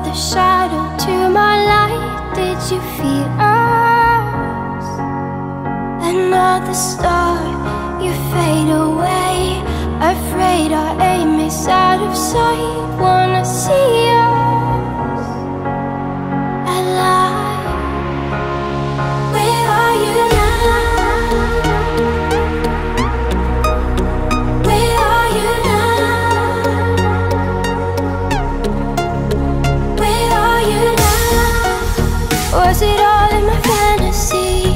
another shadow to my light. Did you feel us? Another star, you fade away. Afraid our aim is out of sight. Wanna see us alive. Where are you now? Where are you now? Where are you now? Was it all in my fantasy?